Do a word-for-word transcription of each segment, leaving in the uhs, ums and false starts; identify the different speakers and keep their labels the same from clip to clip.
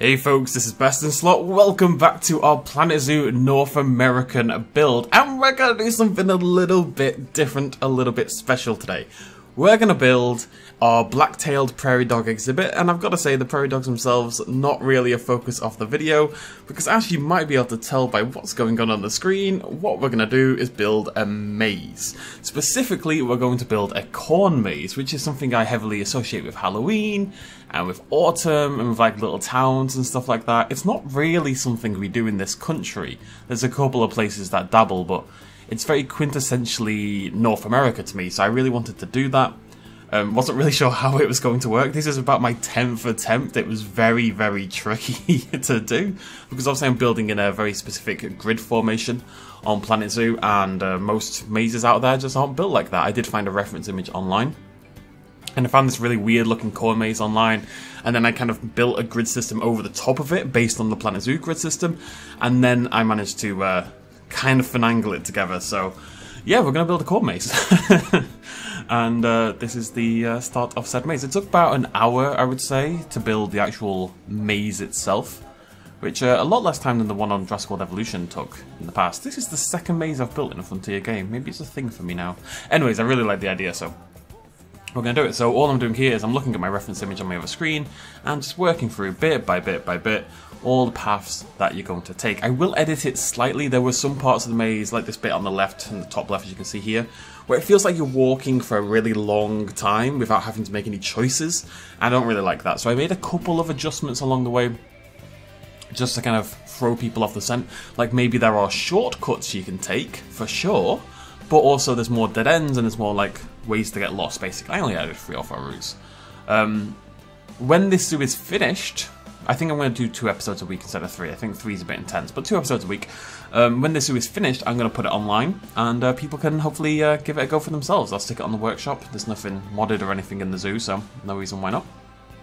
Speaker 1: Hey folks, this is Best in Slot. Welcome back to our Planet Zoo North American build, and we're gonna do something a little bit different, a little bit special today. We're gonna build our black-tailed prairie dog exhibit, and I've got to say the prairie dogs themselves not really a focus of the video, because as you might be able to tell by what's going on on the screen, what we're gonna do is build a maze. Specifically, we're going to build a corn maze, which is something I heavily associate with Halloween and with autumn and with like little towns and stuff like that. It's not really something we do in this country. There's a couple of places that dabble, but it's very quintessentially North America to me, so I really wanted to do that. Um, wasn't really sure how it was going to work. This is about my tenth attempt. It was very, very tricky to do, because obviously I'm building in a very specific grid formation on Planet Zoo, and uh, most mazes out there just aren't built like that. I did find a reference image online, and I found this really weird looking corn maze online, and then I kind of built a grid system over the top of it based on the Planet Zoo grid system, and then I managed to uh, kind of finagle it together. So yeah, we're going to build a corn maze. And uh, this is the uh, start of said maze. It took about an hour, I would say, to build the actual maze itself, which uh, a lot less time than the one on Jurassic World Evolution took in the past. This is the second maze I've built in a Frontier game. Maybe it's a thing for me now. Anyways, I really like the idea, so we're going to do it. So all I'm doing here is I'm looking at my reference image on my other screen and just working through bit by bit by bit all the paths that you're going to take. I will edit it slightly. There were some parts of the maze, like this bit on the left and the top left, as you can see here, where it feels like you're walking for a really long time without having to make any choices. I don't really like that, so I made a couple of adjustments along the way just to kind of throw people off the scent. Like maybe there are shortcuts you can take, for sure, but also there's more dead ends and there's more like ways to get lost, basically. I only added three or four routes. Um, when this zoo is finished, I think I'm going to do two episodes a week instead of three. I think three is a bit intense, but two episodes a week. Um, when this zoo is finished, I'm going to put it online, and uh, people can hopefully uh, give it a go for themselves. I'll stick it on the workshop. There's nothing modded or anything in the zoo, so no reason why not.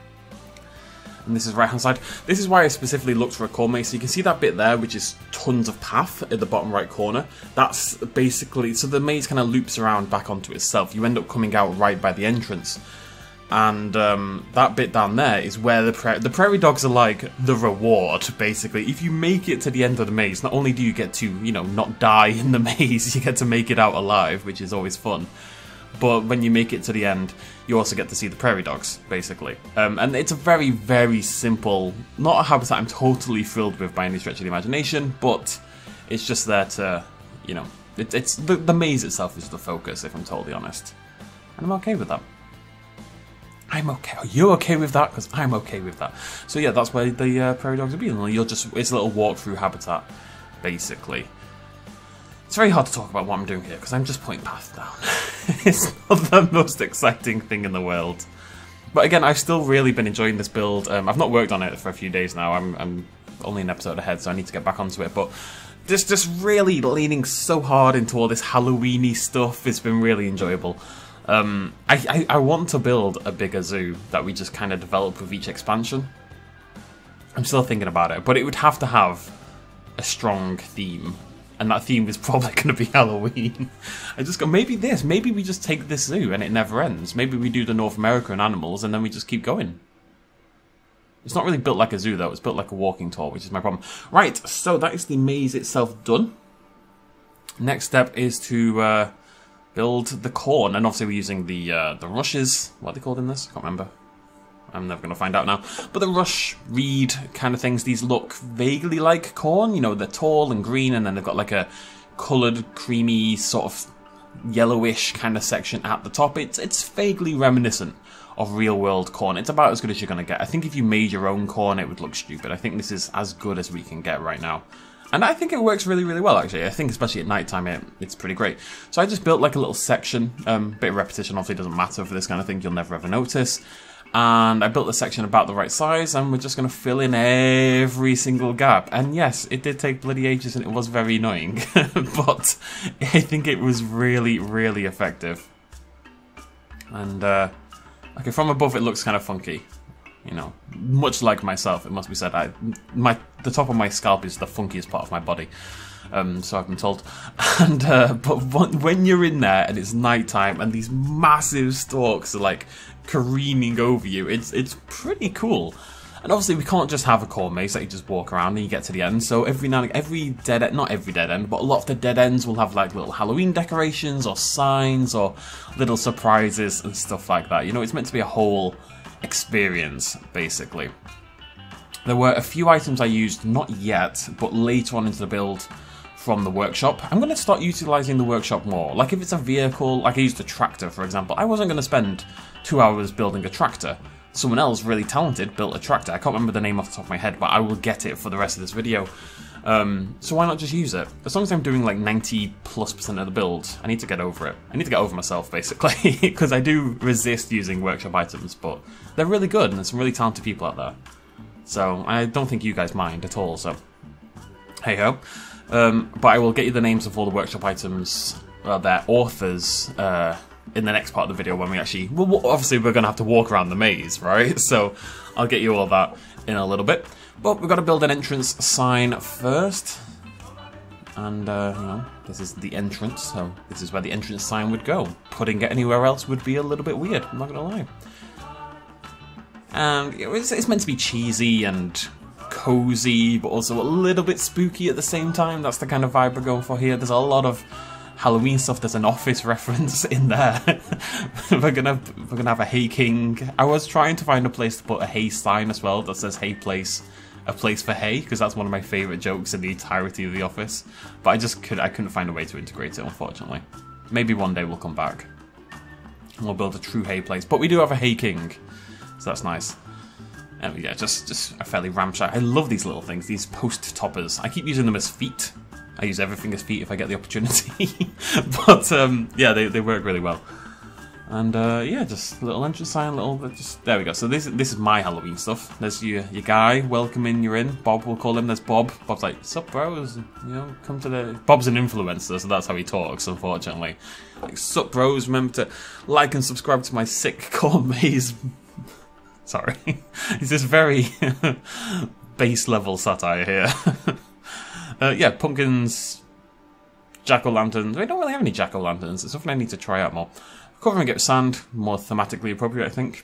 Speaker 1: And this is right hand side. This is why I specifically looked for a corn maze. So you can see that bit there, which is tons of path at the bottom right corner. That's basically, so the maze kind of loops around back onto itself. You end up coming out right by the entrance. And um, that bit down there is where the, pra the prairie dogs are like the reward, basically. If you make it to the end of the maze, not only do you get to, you know, not die in the maze, you get to make it out alive, which is always fun. But when you make it to the end, you also get to see the prairie dogs, basically. Um, and it's a very, very simple, not a habitat I'm totally thrilled with by any stretch of the imagination, but it's just there to, you know, it, it's the, the maze itself is the focus, if I'm totally honest. And I'm okay with that. I'm okay. Are you okay with that? Because I'm okay with that. So yeah, that's where the uh, prairie dogs will be. You'll just, it's a little walk-through habitat, basically. It's very hard to talk about what I'm doing here because I'm just putting paths down. It's not the most exciting thing in the world. But again, I've still really been enjoying this build. Um, I've not worked on it for a few days now. I'm, I'm only an episode ahead, so I need to get back onto it. But just, just really leaning so hard into all this Halloween-y stuff. It's been really enjoyable. Um, I, I, I want to build a bigger zoo that we just kind of develop with each expansion. I'm still thinking about it, but it would have to have a strong theme. And that theme is probably going to be Halloween. I just go, maybe this, maybe we just take this zoo and it never ends. Maybe we do the North American animals and then we just keep going. It's not really built like a zoo though, it's built like a walking tour, which is my problem. Right, so that is the maze itself done. Next step is to uh, build the corn, and obviously we're using the uh, the rushes. What are they called in this? I can't remember. I'm never going to find out now. But the rush reed kind of things, these look vaguely like corn. You know, they're tall and green, and then they've got like a coloured, creamy, sort of yellowish kind of section at the top. It's, it's vaguely reminiscent of real-world corn. It's about as good as you're going to get. I think if you made your own corn, it would look stupid. I think this is as good as we can get right now. And I think it works really, really well, actually. I think especially at nighttime, it, it's pretty great. So I just built like a little section. Um, bit of repetition obviously doesn't matter for this kind of thing. You'll never ever notice. And I built a section about the right size, and we're just going to fill in every single gap. And yes, it did take bloody ages, and it was very annoying. But I think it was really, really effective. And, uh, okay, from above it looks kind of funky. You know, much like myself, it must be said. I, my the top of my scalp is the funkiest part of my body. Um, so I've been told. And uh, but when you're in there and it's nighttime and these massive stalks are like careening over you, it's it's pretty cool. And obviously we can't just have a corn maze that you just walk around and you get to the end. So every now and every dead end, not every dead end, but a lot of the dead ends will have like little Halloween decorations or signs or little surprises and stuff like that. You know, it's meant to be a whole experience, basically. There were a few items I used, not yet, but later on into the build from the workshop. I'm going to start utilising the workshop more. Like if it's a vehicle, like I used a tractor, for example, I wasn't going to spend two hours building a tractor. Someone else really talented built a tractor. I can't remember the name off the top of my head, but I will get it for the rest of this video. Um, so why not just use it? As long as I'm doing like ninety plus percent of the build, I need to get over it. I need to get over myself, basically, because I do resist using workshop items, but they're really good and there's some really talented people out there. So I don't think you guys mind at all, so hey ho. Um, but I will get you the names of all the workshop items, well, their authors, uh, in the next part of the video when we actually, well, obviously we're going to have to walk around the maze, right? So I'll get you all that in a little bit. But we've got to build an entrance sign first. And, uh, you know, this is the entrance, so this is where the entrance sign would go. Putting it anywhere else would be a little bit weird, I'm not going to lie. And it's, it's meant to be cheesy and cozy, but also a little bit spooky at the same time. That's the kind of vibe we're going for here. There's a lot of Halloween stuff. There's an Office reference in there. we're gonna we're gonna have a Hey King. I was trying to find a place to put a Hey sign as well that says Hey Place, a place for hay, because that's one of my favourite jokes in the entirety of The Office. But I just could I couldn't find a way to integrate it, unfortunately. Maybe one day we'll come back and we'll build a true hay place. But we do have a Hey King, so that's nice. And yeah, just just a fairly ramshackle. I love these little things, these post toppers. I keep using them as feet. I use everything as feet if I get the opportunity. But um, yeah, they, they work really well. And uh, yeah, just little entrance sign, little just there we go. So this this is my Halloween stuff. There's your your guy welcoming you in. Bob, we'll call him. There's Bob. Bob's like, sup bros, you know, come to the. Bob's an influencer, so that's how he talks. Unfortunately, like, sup bros. Remember to like and subscribe to my sick corn maze. Sorry, it's this very base level satire here. uh, yeah, pumpkins, jack-o'-lanterns. We don't really have any jack-o'-lanterns. It's something I need to try out more. Covering it with sand, more thematically appropriate, I think.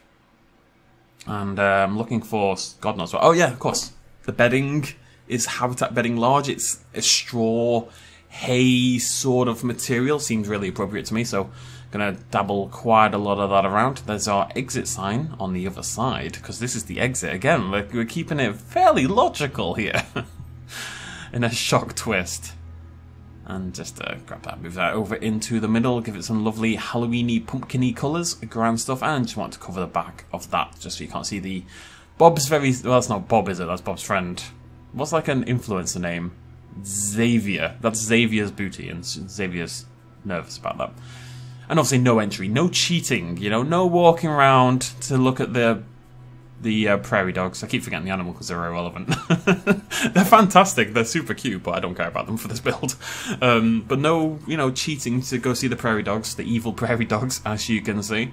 Speaker 1: And uh, I'm looking for, God knows what. Oh yeah, of course. The bedding is habitat bedding large. It's a straw, hay sort of material. Seems really appropriate to me, so gonna dabble quite a lot of that around. There's our exit sign on the other side, because this is the exit. Again, we're, we're keeping it fairly logical here. In a shock twist. And just uh, grab that, move that over into the middle, give it some lovely Halloween-y, pumpkin-y colours, grand stuff, and just want to cover the back of that, just so you can't see the... Bob's very... Well, that's not Bob, is it? That's Bob's friend. What's like an influencer name? Xavier. That's Xavier's booty, and Xavier's nervous about that. And obviously no entry, no cheating, you know, no walking around to look at the... The uh, prairie dogs. I keep forgetting the animal because they're irrelevant. They're fantastic. They're super cute, but I don't care about them for this build. Um, but no, you know, cheating to go see the prairie dogs, the evil prairie dogs, as you can see.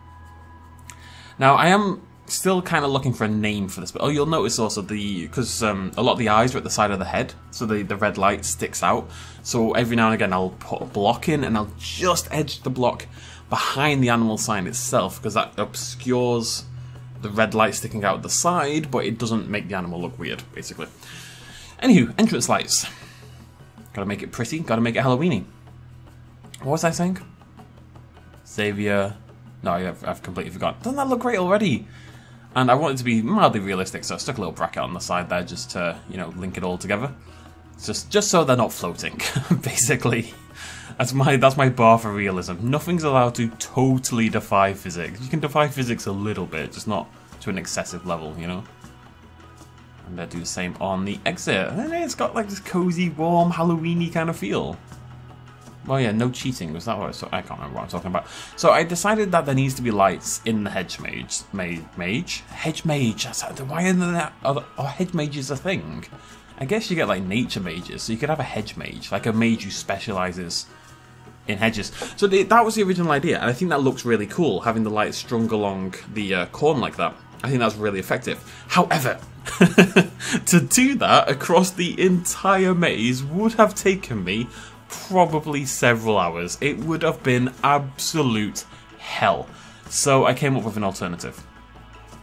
Speaker 1: Now, I am still kind of looking for a name for this. But oh, you'll notice also the because um, a lot of the eyes are at the side of the head, so the the red light sticks out. So every now and again, I'll put a block in, and I'll just edge the block behind the animal sign itself because that obscures the red light sticking out the side, but it doesn't make the animal look weird, basically. Anywho, entrance lights. Gotta make it pretty, gotta make it Halloween-y. What was I saying? Xavier... No, I've, I've completely forgotten. Doesn't that look great already? And I want it to be mildly realistic, so I stuck a little bracket on the side there just to, you know, link it all together. It's just, just so they're not floating, basically. That's my that's my bar for realism. Nothing's allowed to totally defy physics. You can defy physics a little bit, just not to an excessive level, you know? And I do the same on the exit. And then it's got like this cozy, warm, Halloween-y kind of feel. Well, yeah, no cheating. Was that what I saw? I can't remember what I'm talking about. So I decided that there needs to be lights in the hedge mage. Ma mage? Hedge mage. Why are there, are, are hedge mages a thing? I guess you get like nature mages, so you could have a hedge mage, like a mage who specialises in hedges. So the, that was the original idea, and I think that looks really cool, having the light strung along the uh, corn like that. I think that's really effective. However, to do that across the entire maze would have taken me probably several hours. It would have been absolute hell. So I came up with an alternative.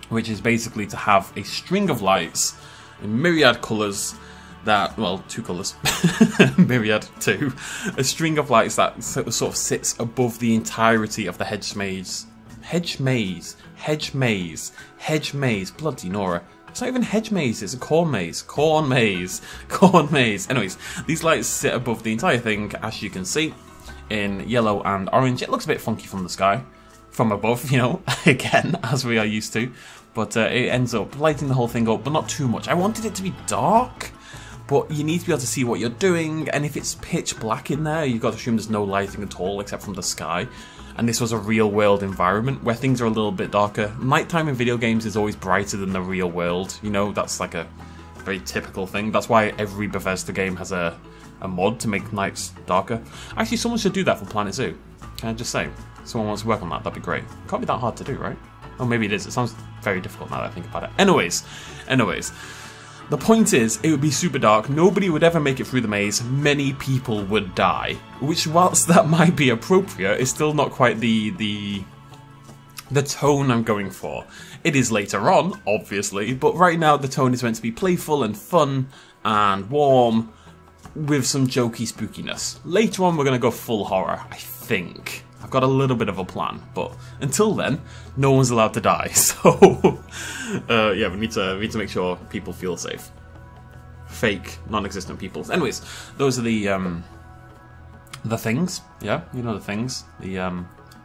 Speaker 1: which is basically to have a string of lights in myriad colours that, well, two colours, myriad, two, a string of lights that sort of sits above the entirety of the hedge maze. Hedge maze, hedge maze, hedge maze, bloody Nora. It's not even hedge maze, it's a corn maze. Corn maze. Corn maze. Anyways, these lights sit above the entire thing, as you can see, in yellow and orange. It looks a bit funky from the sky, from above, you know, again, as we are used to. But uh, it ends up lighting the whole thing up, but not too much. I wanted it to be dark, but you need to be able to see what you're doing, and if it's pitch black in there, you've got to assume there's no lighting at all except from the sky. And this was a real world environment where things are a little bit darker. Nighttime in video games is always brighter than the real world. You know, that's like a very typical thing. That's why every Bethesda game has a, a mod to make nights darker. Actually, someone should do that for Planet Zoo. Can I just say? Someone wants to work on that, that'd be great. Can't be that hard to do, right? Oh, maybe it is. It sounds very difficult now that I think about it. Anyways, anyways. The point is, it would be super dark, nobody would ever make it through the maze, many people would die. Which, whilst that might be appropriate, is still not quite the, the, the tone I'm going for. It is later on, obviously, but right now the tone is meant to be playful and fun and warm, with some jokey spookiness. Later on we're going to go full horror, I think. I've got a little bit of a plan, but until then, no one's allowed to die, so uh, yeah, we need to we need to make sure people feel safe. Fake, non-existent people. Anyways, those are the um, the things, yeah, you know the things, the um,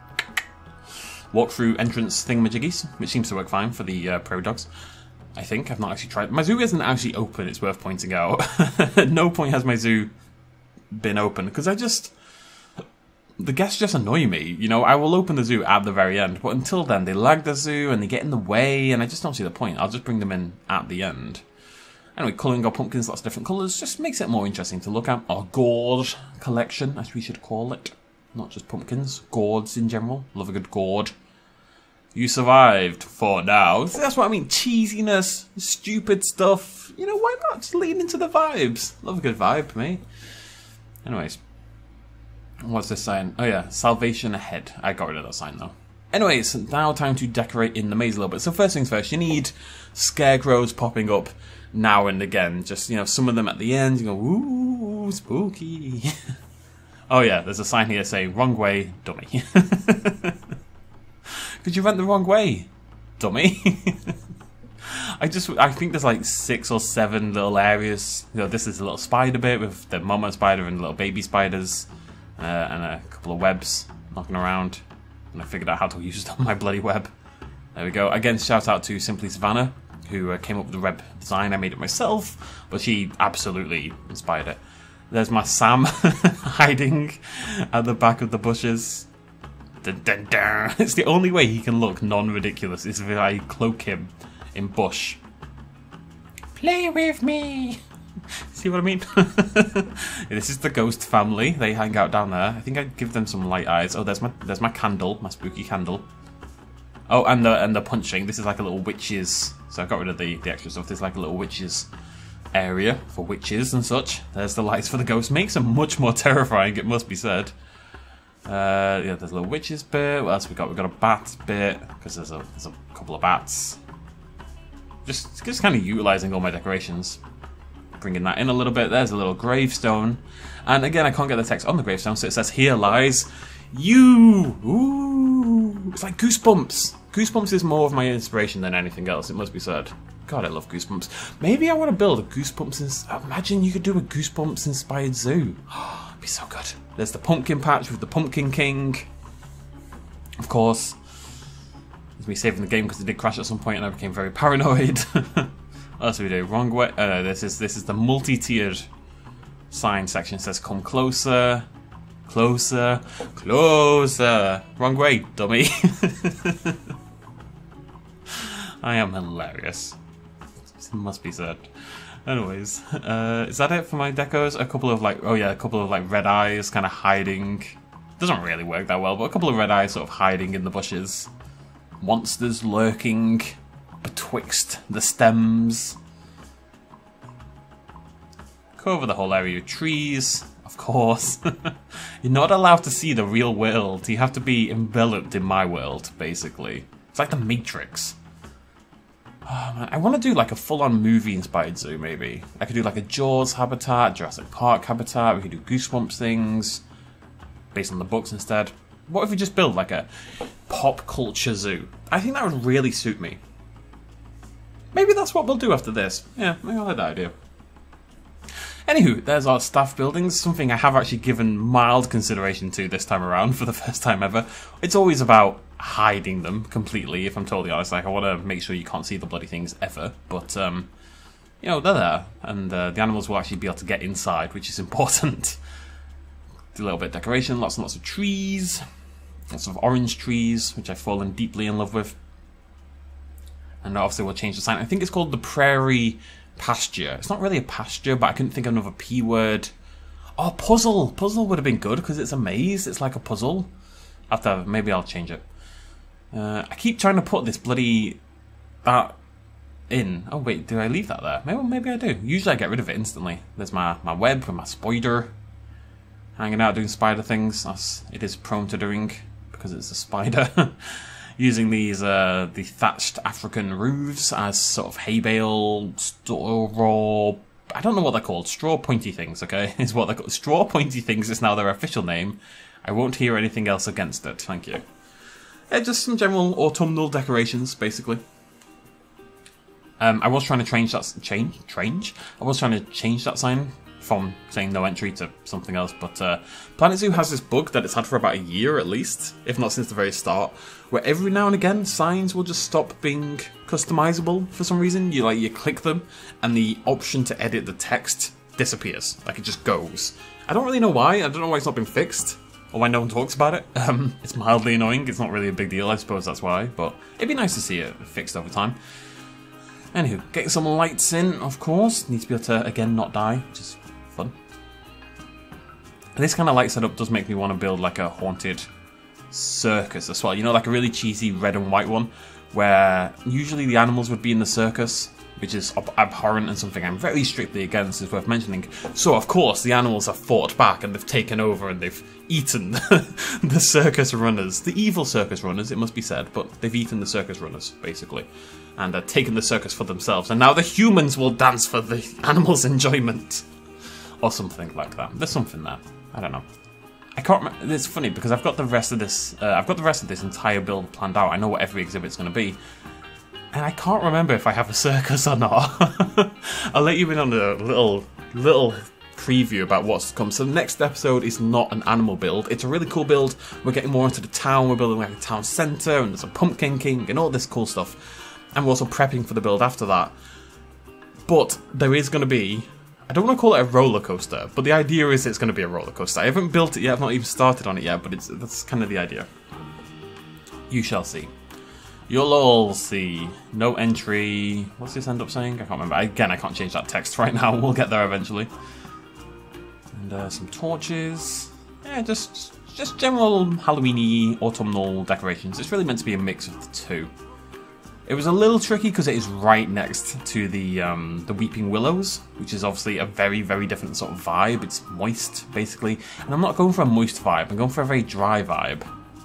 Speaker 1: walkthrough entrance thingamajiggies, which seems to work fine for the uh, pro dogs. I think I've not actually tried. My zoo isn't actually open. It's worth pointing out. At no point has my zoo been open because I just. The guests just annoy me, you know, I will open the zoo at the very end, but until then they lag the zoo and they get in the way and I just don't see the point. I'll just bring them in at the end. Anyway, colouring our pumpkins, lots of different colours, just makes it more interesting to look at. Our gourd collection, as we should call it. Not just pumpkins, gourds in general. Love a good gourd. You survived, for now. So that's what I mean, cheesiness, stupid stuff. You know, why not? Just lean into the vibes. Love a good vibe, me. Anyways. What's this sign? Oh yeah, salvation ahead. I got rid of that sign though. Anyways, now time to decorate in the maze a little bit. So first things first, you need scarecrows popping up now and again. Just, you know, some of them at the end, you go, ooh, spooky. Oh yeah, there's a sign here saying, wrong way, dummy. Because you went the wrong way, dummy. I just, I think there's like six or seven little areas. You know, this is a little spider bit with the mama spider and little baby spiders. Uh, and a couple of webs knocking around, and I figured out how to use my bloody web. There we go. Again, shout out to Simply Savannah, who uh, came up with the web design. I made it myself, but she absolutely inspired it. There's my Sam hiding at the back of the bushes. Dun, dun, dun. It's the only way he can look non-ridiculous is if I cloak him in bush. Play with me! See what I mean? This is the ghost family. They hang out down there. I think I'd give them some light eyes. Oh, there's my there's my candle, my spooky candle. Oh, and the and the punching. This is like a little witches. So I got rid of the the extra stuff. There's like a little witches area for witches and such. There's the lights for the ghost. Makes them much more terrifying. It must be said. Uh, yeah, there's a little witches bit. What else we got? We got a bat bit because there's a there's a couple of bats. Just just kind of utilizing all my decorations. Bringing that in a little bit. There's a little gravestone. And again, I can't get the text on the gravestone, so it says, here lies you. Ooh. It's like Goosebumps. Goosebumps is more of my inspiration than anything else, it must be said. God, I love Goosebumps. Maybe I want to build a Goosebumps... Imagine you could do a Goosebumps-inspired zoo. Oh, it'd be so good. There's the pumpkin patch with the Pumpkin King. Of course. There's me saving the game because it did crash at some point and I became very paranoid. What else do we do? Wrong way. Oh no, this is this is the multi-tiered sign section. It says come closer, closer, closer. Wrong way, dummy. I am hilarious. It must be said. Anyways, uh, is that it for my decos? A couple of like, oh yeah, a couple of like red eyes kind of hiding. Doesn't really work that well, but a couple of red eyes sort of hiding in the bushes. Monsters lurking betwixt the stems. Cover the whole area of trees, of course. You're not allowed to see the real world. You have to be enveloped in my world, basically. It's like the Matrix. Oh, man, I want to do like a full-on movie-inspired zoo, maybe. I could do like a Jaws habitat, Jurassic Park habitat, we could do Goosebumps things, based on the books instead. What if we just build like a pop culture zoo? I think that would really suit me. Maybe that's what we'll do after this. Yeah, maybe I like that idea. Anywho, there's our staff buildings, something I have actually given mild consideration to this time around for the first time ever. It's always about hiding them completely, if I'm totally honest. Like, I want to make sure you can't see the bloody things ever, but, um, you know, they're there, and uh, the animals will actually be able to get inside, which is important. Do a little bit of decoration, lots and lots of trees, lots of orange trees, which I've fallen deeply in love with. And obviously we'll change the sign. I think it's called the Prairie Pasture. It's not really a pasture, but I couldn't think of another P word. Oh, puzzle! Puzzle would have been good, because it's a maze. It's like a puzzle. After, maybe I'll change it. Uh, I keep trying to put this bloody... that in. Oh wait, do I leave that there? Maybe, maybe I do. Usually I get rid of it instantly. There's my, my web and my spider. Hanging out doing spider things, as it is prone to doing, because it's a spider. Using these, uh, the thatched African roofs as sort of hay bale, straw... I don't know what they're called. Straw pointy things, okay? Is what they're called. Straw pointy things is now their official name. I won't hear anything else against it, thank you. Yeah, just some general autumnal decorations, basically. Um, I was trying to change that... Change? Change? I was trying to change that sign from saying no entry to something else, but uh, Planet Zoo has this bug that it's had for about a year at least, if not since the very start, where every now and again signs will just stop being customizable for some reason. You like you click them and the option to edit the text disappears, like it just goes. I don't really know why. I don't know why it's not been fixed or why no one talks about it. Um, it's mildly annoying. It's not really a big deal. I suppose that's why, but it'd be nice to see it fixed over time. Anywho, getting some lights in, of course. Need to be able to again not die, which is fun. This kind of light setup does make me want to build like a haunted circus as well. You know, like a really cheesy red and white one, where usually the animals would be in the circus, which is ab abhorrent and something I'm very strictly against, is worth mentioning. So of course the animals have fought back and they've taken over and they've eaten the circus runners. The evil circus runners, it must be said, but they've eaten the circus runners, basically. And uh, taken the circus for themselves. And now the humans will dance for the animals' enjoyment. Or something like that. There's something there. I don't know. I can't remember. It's funny because I've got the rest of this. Uh, I've got the rest of this entire build planned out. I know what every exhibit's going to be, and I can't remember if I have a circus or not. I'll let you in on a little little preview about what's to come. So the next episode is not an animal build. It's a really cool build. We're getting more into the town. We're building like a town centre, and there's a pumpkin king and all this cool stuff. And we're also prepping for the build after that. But there is going to be. I don't want to call it a roller coaster, but the idea is it's going to be a roller coaster. I haven't built it yet, I've not even started on it yet, but it's that's kind of the idea. You shall see. You'll all see. No entry. What's this end up saying? I can't remember. Again, I can't change that text right now. We'll get there eventually. And uh, some torches. Yeah, just just general Halloween-y autumnal decorations. It's really meant to be a mix of the two. It was a little tricky because it is right next to the um, the Weeping Willows, which is obviously a very, very different sort of vibe. It's moist, basically. And I'm not going for a moist vibe, I'm going for a very dry vibe.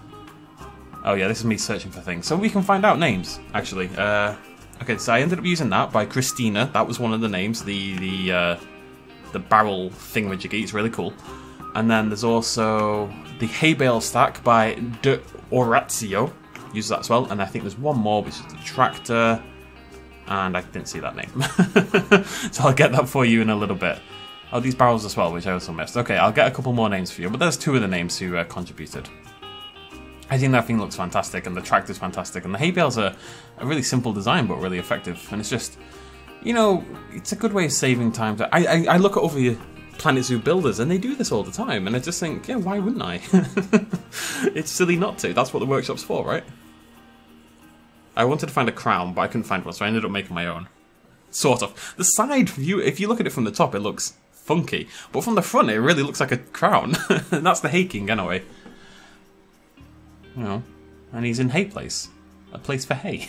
Speaker 1: Oh yeah, this is me searching for things. So we can find out names, actually. Uh, okay, so I ended up using that by Christina. That was one of the names, the the, uh, the barrel thingamajiggy. It's really cool. And then there's also the hay bale stack by De Orazio. Use that as well, and I think there's one more, which is the tractor, and I didn't see that name. So I'll get that for you in a little bit. Oh, these barrels as well, which I also missed. Okay, I'll get a couple more names for you, but there's two of the names who uh, contributed. I think that thing looks fantastic, and the tractor's fantastic, and the hay bales are a really simple design, but really effective, and it's just, you know, it's a good way of saving time. To, I, I, I look at over your Planet Zoo builders, and they do this all the time, and I just think, yeah, why wouldn't I? It's silly not to. That's what the workshop's for, right? I wanted to find a crown, but I couldn't find one, so I ended up making my own. Sort of. The side view, if you look at it from the top, it looks funky. But from the front, it really looks like a crown. And that's the Hay King, anyway. You know, and he's in Hay Place. A place for hay.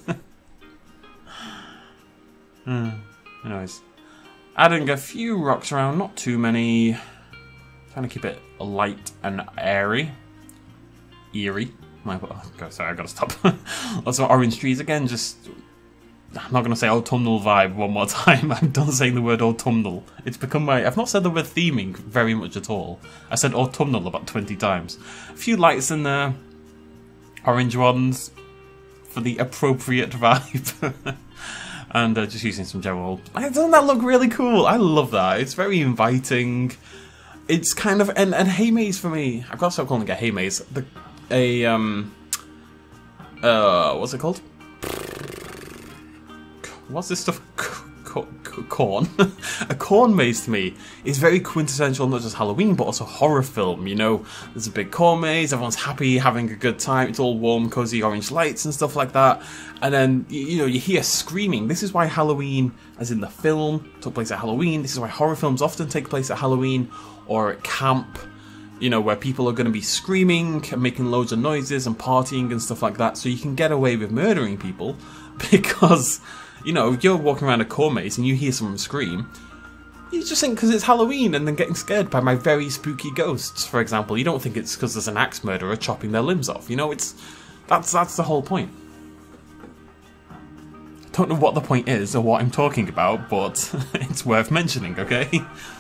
Speaker 1: mm, anyways. Adding a few rocks around, not too many. Trying to keep it light and airy. Eerie. My, oh God, sorry, I gotta stop. Lots of orange trees again, just I'm not going to say autumnal vibe one more time. I'm done saying the word autumnal. It's become my... I've not said the word theming very much at all. I said autumnal about twenty times. A few lights in there. Orange ones for the appropriate vibe. And uh, just using some general... Doesn't that look really cool? I love that. It's very inviting. It's kind of... And, and hay maze for me. I've got to stop calling it a hay maze. The, a... um. Uh, what's it called? What's this stuff? Corn? A corn maze to me is very quintessential, not just Halloween, but also horror film. You know, there's a big corn maze, everyone's happy, having a good time, it's all warm, cozy orange lights and stuff like that. And then, you know, you hear screaming. This is why Halloween, as in the film, took place at Halloween. This is why horror films often take place at Halloween or at camp. You know, where people are going to be screaming and making loads of noises and partying and stuff like that. So you can get away with murdering people because... You know, if you're walking around a corn maze and you hear someone scream, you just think because it's Halloween and then getting scared by my very spooky ghosts, for example. You don't think it's because there's an axe murderer chopping their limbs off. You know, it's that's that's the whole point. Don't know what the point is or what I'm talking about, but it's worth mentioning, okay?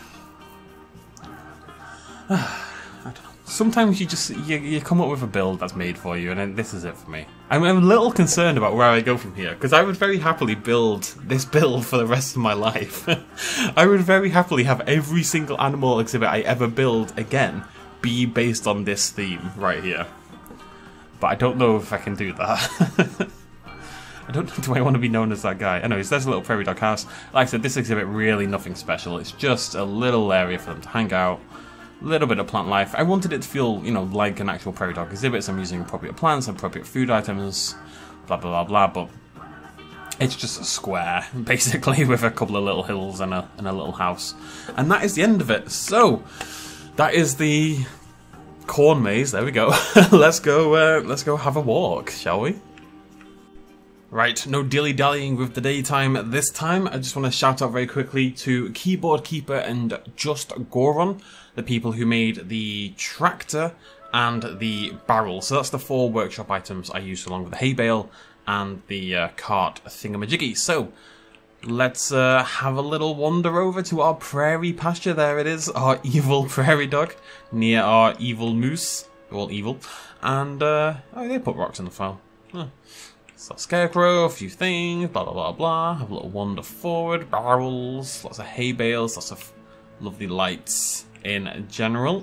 Speaker 1: Sometimes you just you, you come up with a build that's made for you, and then this is it for me. I'm, I'm a little concerned about where I go from here, because I would very happily build this build for the rest of my life. I would very happily have every single animal exhibit I ever build again be based on this theme right here. But I don't know if I can do that. I don't know, do I want to be known as that guy? Anyways, there's a little prairie dog house. Like I said, this exhibit really nothing special. It's just a little area for them to hang out. Little bit of plant life. I wanted it to feel, you know, like an actual prairie dog exhibit, so I'm using appropriate plants, appropriate food items, blah blah blah blah, but it's just a square, basically, with a couple of little hills and a, and a little house. And that is the end of it. So, that is the corn maze, there we go. let's go, uh, let's go have a walk, shall we? Right, no dilly-dallying with the daytime this time. I just want to shout out very quickly to Keyboard Keeper and Just Goron, the people who made the tractor and the barrel. So that's the four workshop items I used along with the hay bale and the uh, cart thingamajiggy. So let's uh, have a little wander over to our prairie pasture. There it is, our evil prairie dog near our evil moose. They're all evil. And, uh, oh, they put rocks in the file. Huh. So scarecrow, a few things, blah blah blah blah. Have a little wander forward, barrels, lots of hay bales, lots of lovely lights in general.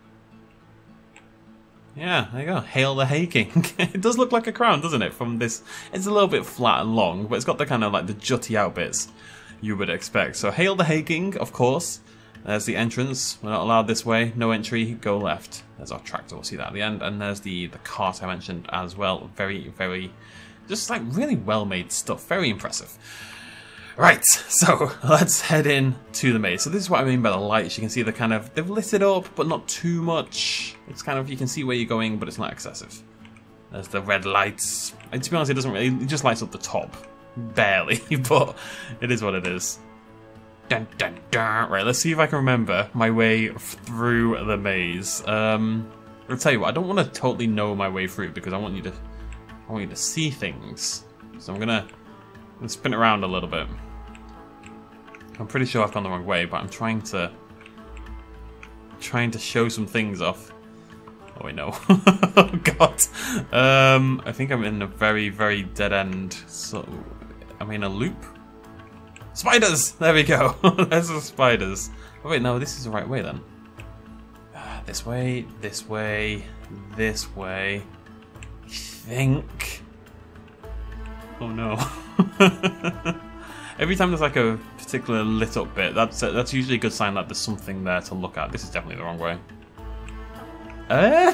Speaker 1: Yeah, there you go. Hail the Hay King. It does look like a crown, doesn't it? From this, it's a little bit flat and long, but it's got the kind of like the jutty out bits you would expect. So hail the Hay King, of course. There's the entrance. We're not allowed this way. No entry. Go left. There's our tractor. We'll see that at the end. And there's the the cart I mentioned as well. Very very. Just like really well-made stuff. Very impressive. Right, so let's head in to the maze. So this is what I mean by the lights. You can see the kind of, they've lit it up, but not too much. It's kind of, you can see where you're going, but it's not excessive. There's the red lights. And to be honest, it doesn't really, it just lights up the top. Barely, but it is what it is. Dun, dun, dun. Right, let's see if I can remember my way through the maze. Um, I'll tell you what, I don't want to totally know my way through because I want you to I want you to see things. So I'm gonna, I'm gonna spin it around a little bit. I'm pretty sure I've gone the wrong way, but I'm trying to trying to show some things off. Oh wait, no. Oh god. Um I think I'm in a very, very dead end. So I'm in a loop. Spiders! There we go. There's the spiders. Oh wait, no, this is the right way then. Uh, this way, this way, this way. I think. Oh no. Every time there's like a particular lit up bit, that's uh, that's usually a good sign that there's something there to look at. This is definitely the wrong way. Eh?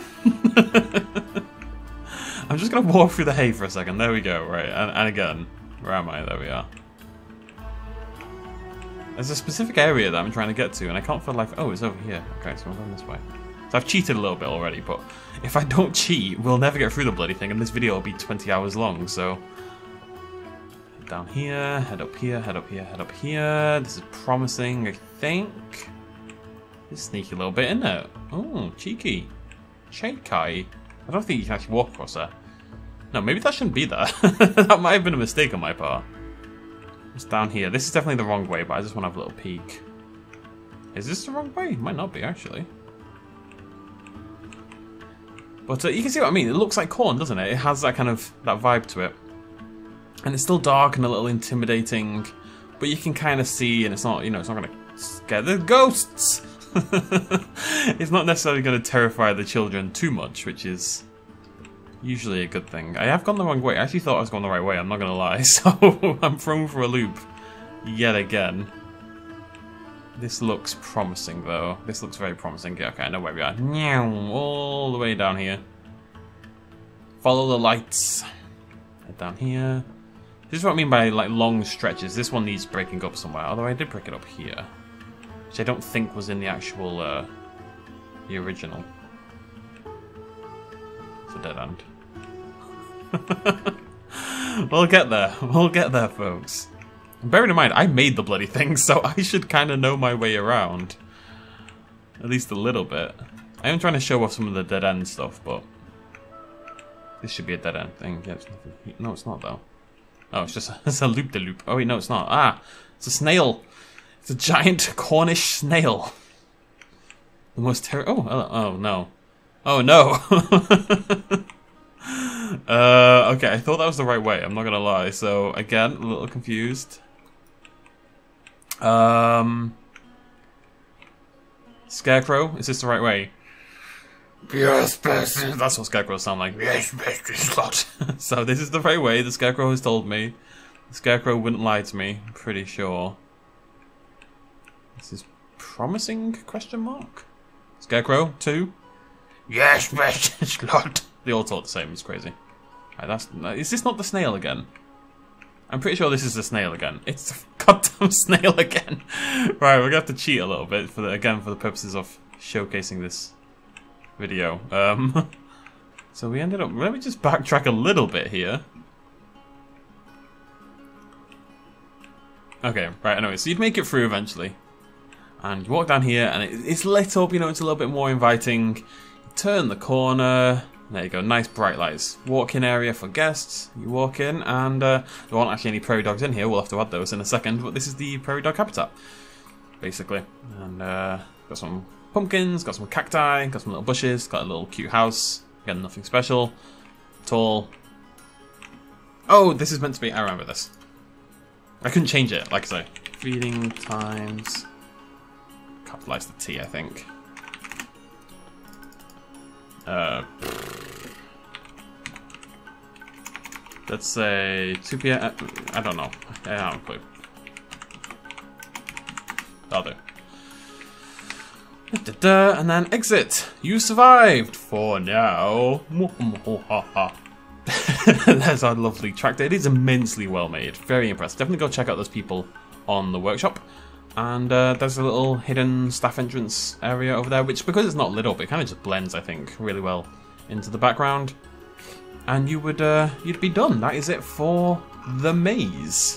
Speaker 1: I'm just gonna walk through the hay for a second. There we go. Right, and, and again, where am I? There we are. There's a specific area that I'm trying to get to, and I can't for life. Oh, it's over here. Okay, so I'm going this way. So I've cheated a little bit already, but if I don't cheat, we'll never get through the bloody thing, and this video will be twenty hours long, so... Down here, head up here, head up here, head up here. This is promising, I think. This is sneaky little bit, isn't it? Oh, cheeky. Shade Kai. I don't think you can actually walk across there. No, maybe that shouldn't be there. That might have been a mistake on my part. It's down here. This is definitely the wrong way, but I just want to have a little peek. Is this the wrong way? It might not be, actually. But uh, you can see what I mean. It looks like corn, doesn't it? It has that kind of that vibe to it. And it's still dark and a little intimidating, but you can kind of see, and it's not, you know, it's not going to scare the ghosts. It's not necessarily going to terrify the children too much, which is usually a good thing. I have gone the wrong way. I actually thought I was going the right way, I'm not going to lie. So I'm thrown for a loop yet again. This looks promising, though. This looks very promising. Yeah, okay, I know where we are. All the way down here. Follow the lights. Head down here. This is what I mean by like long stretches. This one needs breaking up somewhere. Although I did break it up here, which I don't think was in the actual, uh, the original. It's a dead end. We'll get there. We'll get there, folks. Bearing in mind, I made the bloody thing, so I should kind of know my way around. At least a little bit. I am trying to show off some of the dead end stuff, but this should be a dead end thing. Yeah, it's nothing. No, it's not, though. Oh, it's just a, it's a loop-de-loop. Oh, wait, no, it's not. Ah, it's a snail. It's a giant Cornish snail. The most terri- Oh, oh, oh, no. Oh, no. uh, okay, I thought that was the right way. I'm not gonna lie. So, again, a little confused. Um... Scarecrow, is this the right way? Yes, best. That's what scarecrows sound like. Yes, best slot. So this is the right way. The Scarecrow has told me. The Scarecrow wouldn't lie to me. I'm pretty sure. This is promising? Question mark. Scarecrow two. Yes, best slot. They all talk the same. It's crazy. Right, that's. Is this not the snail again? I'm pretty sure this is the snail again. It's the goddamn snail again. Right, we're gonna have to cheat a little bit for the, again for the purposes of showcasing this video. Um, so we ended up. Let me just backtrack a little bit here. Okay, right. Anyway, so you'd make it through eventually, and you walk down here, and it, it's lit up. You know, it's a little bit more inviting. You turn the corner. There you go, nice bright lights. Walk-in area for guests. You walk in, and uh, there aren't actually any prairie dogs in here. We'll have to add those in a second, but this is the prairie dog habitat, basically. And uh, got some pumpkins, got some cacti, got some little bushes, got a little cute house. Again, nothing special. Tall. Oh, this is meant to be. I remember this. I couldn't change it, like I say. Feeding times. Capitalize the T, I think. Uh, let's say two P M I don't know. I don't have a clue. That'll do. Da, da, da, and then exit. You survived for now. There's our lovely tractor. It is immensely well made. Very impressed. Definitely go check out those people on the workshop. And uh, there's a little hidden staff entrance area over there, which, because it's not lit up, it kind of just blends, I think, really well into the background. And you would, uh, you'd be done. That is it for the maze.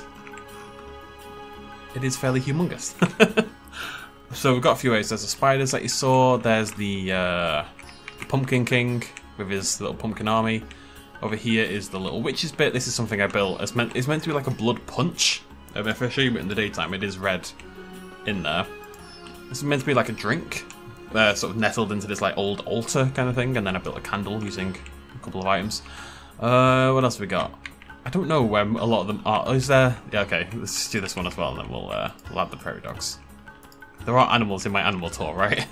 Speaker 1: It is fairly humongous. So we've got a few ways. There's the spiders that you saw. There's the uh, Pumpkin King with his little pumpkin army. Over here is the little witches bit. This is something I built. It's meant, it's meant to be like a blood punch. Um, if I show you it in the daytime, it is red in there. It's meant to be like a drink, uh, sort of nestled into this like old altar kind of thing, and then I built a candle using a couple of items. Uh, what else have we got? I don't know where a lot of them are. Oh, is there? Yeah, okay. Let's just do this one as well, and then we'll, uh, we'll add the prairie dogs. There are animals in my animal tour, right?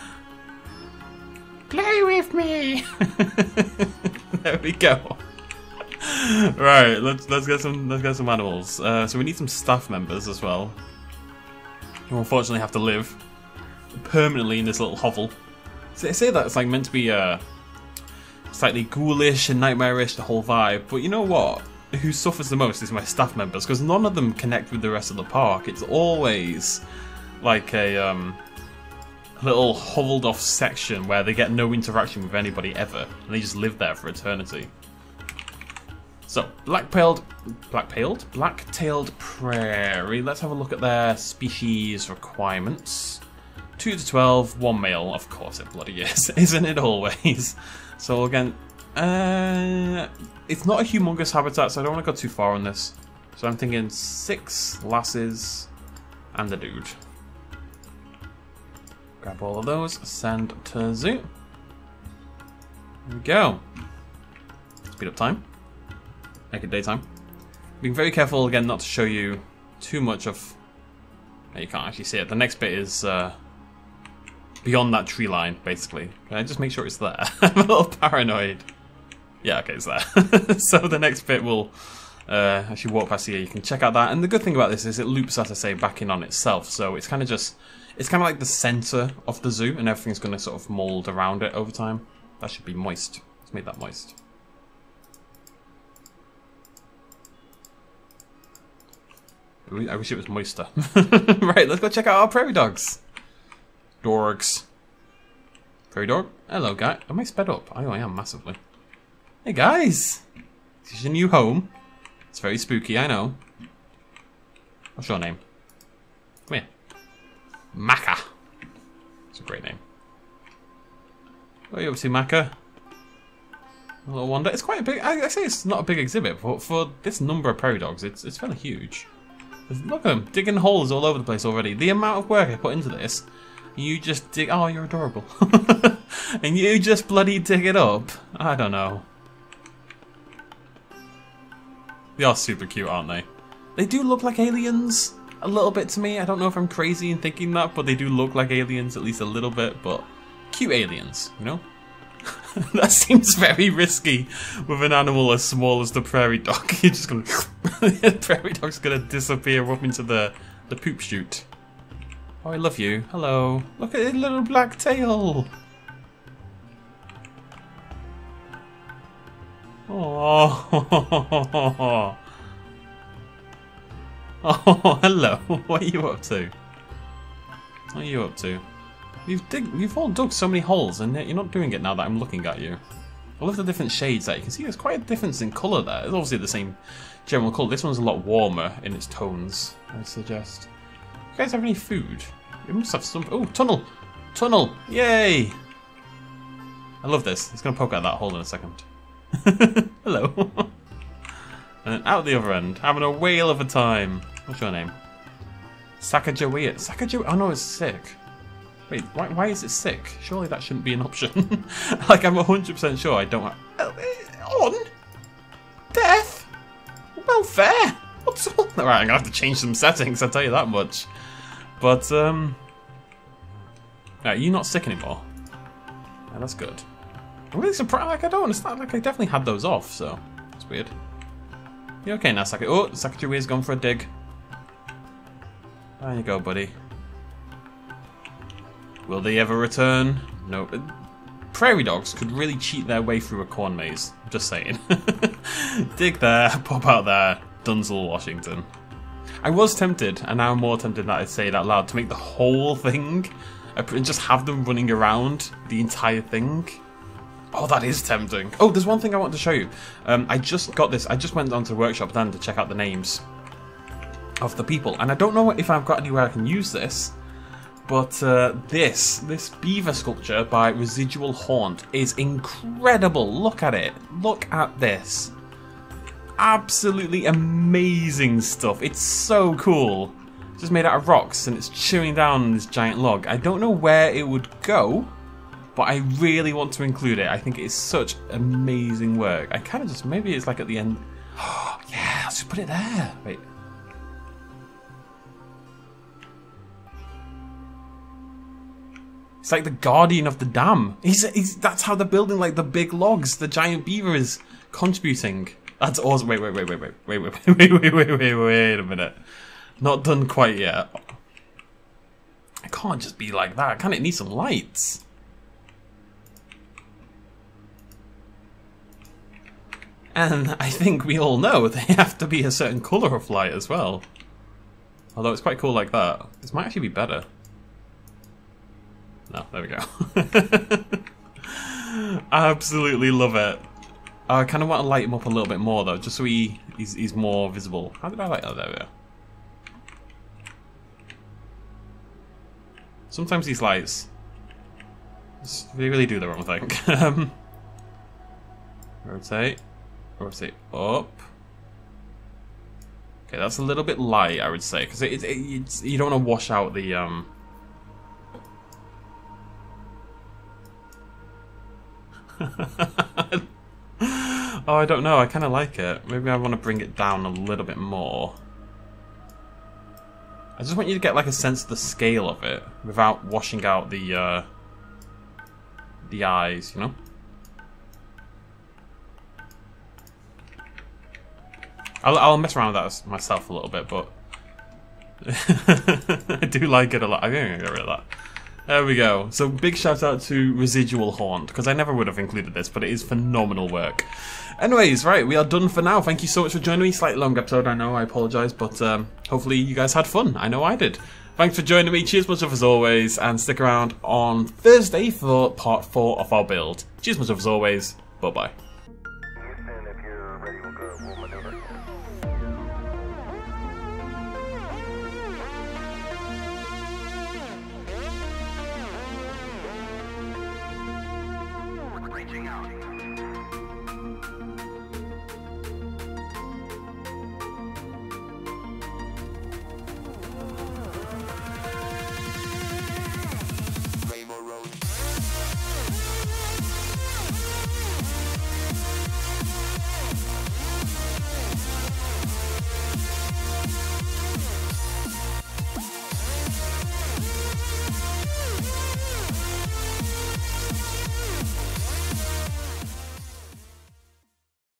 Speaker 1: Play with me. There we go. Right, let's let's get some let's get some animals. Uh, so we need some staff members as well, who unfortunately have to live permanently in this little hovel. So they say that it's like meant to be uh, slightly ghoulish and nightmarish, the whole vibe. But you know what? Who suffers the most is my staff members, because none of them connect with the rest of the park. It's always like a um, little hovelled off section where they get no interaction with anybody ever, and they just live there for eternity. So, black-tailed, black-tailed, black-tailed prairie. Let's have a look at their species requirements. two to twelve, one male. Of course it bloody is, isn't it always? So again, uh, it's not a humongous habitat, so I don't want to go too far on this. So I'm thinking six lasses and the dude. Grab all of those, send to zoo. There we go. Speed up time. Make it daytime. Being very careful again not to show you too much of... No, you can't actually see it. The next bit is uh, beyond that tree line, basically. Can I just make sure it's there? I'm a little paranoid. Yeah, okay, it's there. So the next bit will uh, actually walk past here. You can check out that. And the good thing about this is it loops, as I say, back in on itself. So it's kind of just... It's kind of like the center of the zoo, and everything's going to sort of mold around it over time. That should be moist. Let's make that moist. I wish it was moister. Right, let's go check out our prairie dogs. Dorgs. Prairie dog. Hello, guy. Am I sped up? Oh, I am massively. Hey, guys. This is your new home. It's very spooky, I know. What's your name? Come here. Macca. It's a great name. What are you up to, Macca? A little wonder. It's quite a big... I, I say it's not a big exhibit, but for this number of prairie dogs, it's, it's fairly huge. Look at them, digging holes all over the place already. The amount of work I put into this, you just dig... Oh, you're adorable. And you just bloody dig it up. I don't know. They are super cute, aren't they? They do look like aliens a little bit to me. I don't know if I'm crazy in thinking that, but they do look like aliens at least a little bit. But cute aliens, you know? That seems very risky with an animal as small as the prairie dog. You're just gonna... The prairie dog's gonna disappear up into the, the poop chute. Oh, I love you. Hello. Look at his little black tail. Oh. Oh, hello. What are you up to? What are you up to? You've dig you've all dug so many holes, and yet you're not doing it now that I'm looking at you. I love the different shades that you can see. There's quite a difference in colour there. It's obviously the same general colour. This one's a lot warmer in its tones, I suggest. You guys have any food? You must have some... Oh, tunnel! Tunnel! Yay! I love this. It's going to poke out that hole in a second. Hello. And then out the other end, having a whale of a time. What's your name? Sacagawea. Sacagawea? Oh no, it's sick. Wait, why, why is it sick? Surely that shouldn't be an option. Like, I'm one hundred percent sure I don't have... On? Death? Welfare? What's all... Alright, I'm gonna have to change some settings, I'll tell you that much. But, um... Are you not sick anymore? Yeah, that's good. I'm really surprised, like, I don't understand, like, I definitely had those off, so... It's weird. You okay now, Saka? Oh, Sacagawea's gone for a dig. There you go, buddy. Will they ever return? No. Prairie dogs could really cheat their way through a corn maze. Just saying. Dig there, pop out there. Dunzel, Washington. I was tempted, and now I'm more tempted that I say it out loud, to make the whole thing and just have them running around the entire thing. Oh, that is tempting. Oh, there's one thing I want to show you. Um, I just got this. I just went onto the workshop then to check out the names of the people, and I don't know if I've got anywhere I can use this. But uh, this, this beaver sculpture by Residual Haunt is incredible. Look at it. Look at this. Absolutely amazing stuff. It's so cool. It's just made out of rocks and it's chewing down on this giant log. I don't know where it would go, but I really want to include it. I think it is such amazing work. I kind of just, maybe it's like at the end. Oh, yeah, let's just put it there. Wait. It's like the guardian of the dam. He's, he's that's how they're building like the big logs. The giant beaver is contributing. That's awesome. Wait, wait, wait, wait, wait, wait, wait, wait, wait, wait, wait, wait, wait a minute. Not done quite yet. It can't just be like that, can it? It needs some lights. And I think we all know they have to be a certain colour of light as well. Although it's quite cool like that. This might actually be better. No, there we go. I absolutely love it. I kind of want to light him up a little bit more though, just so he, he's, he's more visible. How did I light? Oh, there we go. Sometimes these lights, they really do the wrong thing. um, rotate, rotate up. Okay, that's a little bit light, I would say, because it, it, it's, you don't want to wash out the... Um... Oh, I don't know. I kind of like it. Maybe I want to bring it down a little bit more. I just want you to get like a sense of the scale of it without washing out the uh, the eyes, you know? I'll, I'll mess around with that myself a little bit, but I do like it a lot. I'm going to get rid of that. There we go. So big shout out to Residual Haunt, because I never would have included this, but it is phenomenal work. Anyways, right, we are done for now. Thank you so much for joining me. Slightly long episode, I know, I apologise, but um, hopefully you guys had fun. I know I did. Thanks for joining me. Cheers much love as always, and stick around on Thursday for part four of our build. Cheers much love as always. Bye-bye.
Speaker 2: Reaching out.